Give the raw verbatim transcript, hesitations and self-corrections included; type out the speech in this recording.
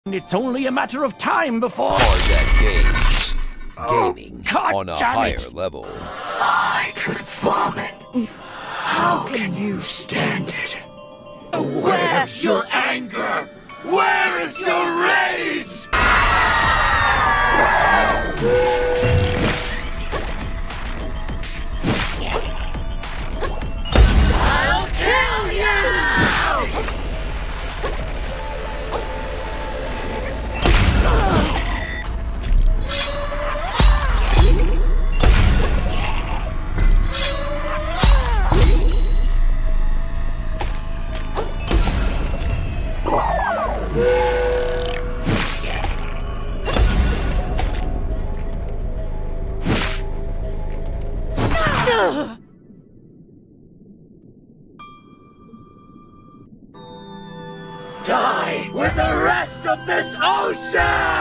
It's only a matter of time before... Hard that game. Oh, Gaming God on a damn higher it. level. I could vomit. How can you stand it? Where's your anger? Where is your rage? I'll kill you! Die with the rest of this ocean!